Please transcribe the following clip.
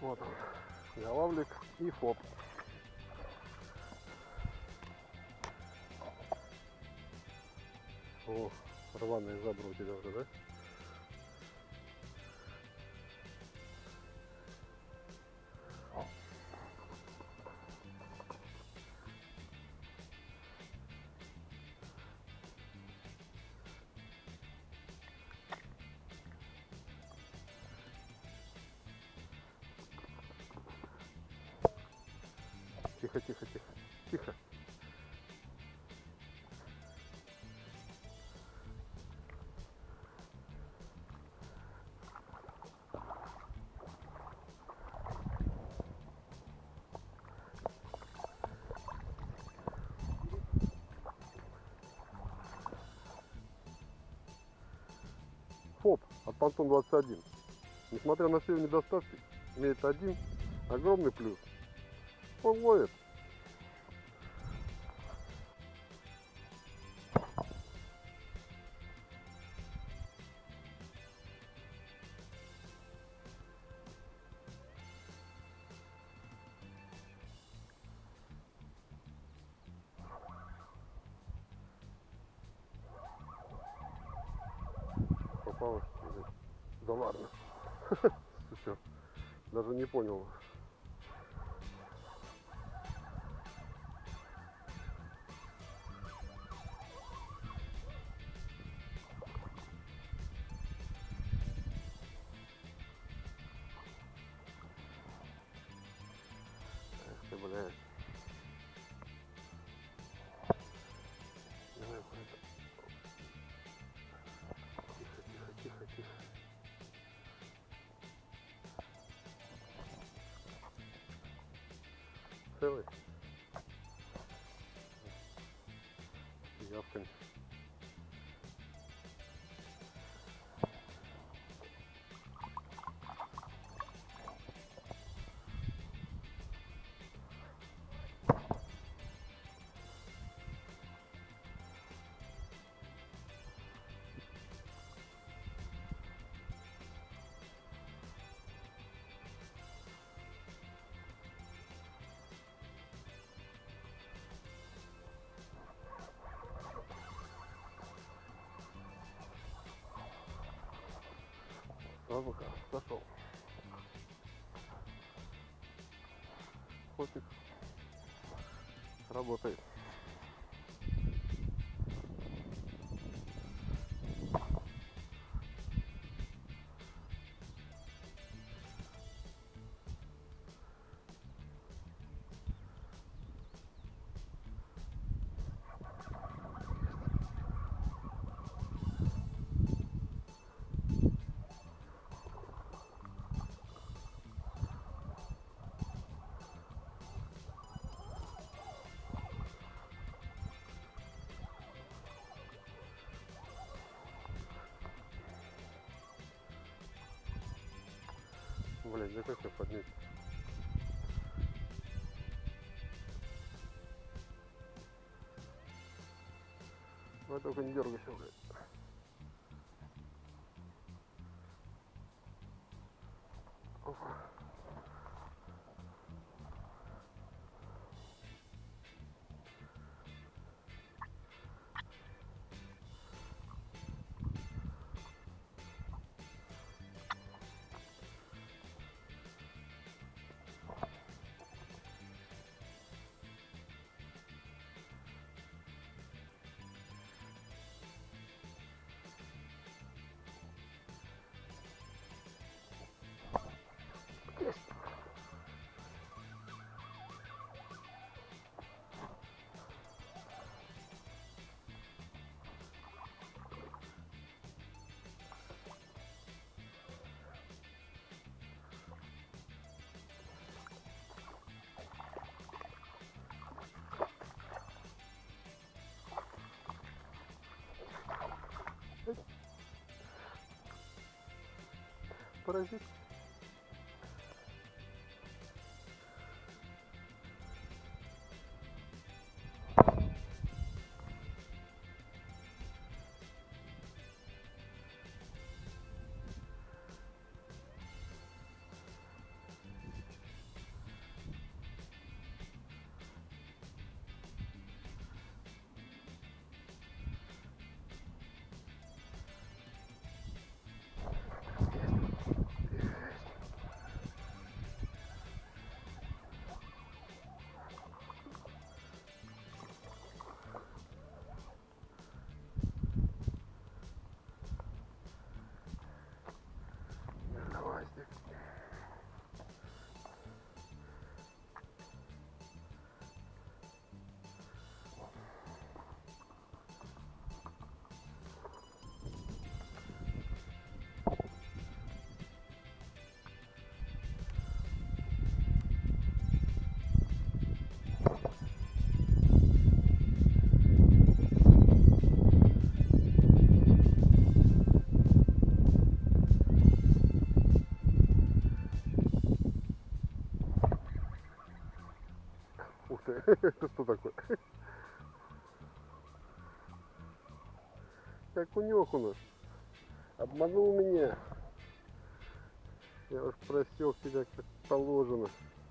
Вот он, голавлик и фоп. О, рваные жабры у тебя уже, да? Тихо, тихо, тихо, тихо. Фоп от Pantone 21. Несмотря на все недостатки, имеет один огромный плюс. Он ловит. Попалось. Да ладно. Все. Даже не понял. Эх ты, блядь. Давай, тихо, тихо, тихо, тихо. Целый. Явкань. Сразу сошел. Фотик работает. Блять, да как я поднять? Ну только не дергайся, блядь. Опа. Паразит. Это что такое? Как унёк у нас. Обманул меня. Я уж просек тебя как положено.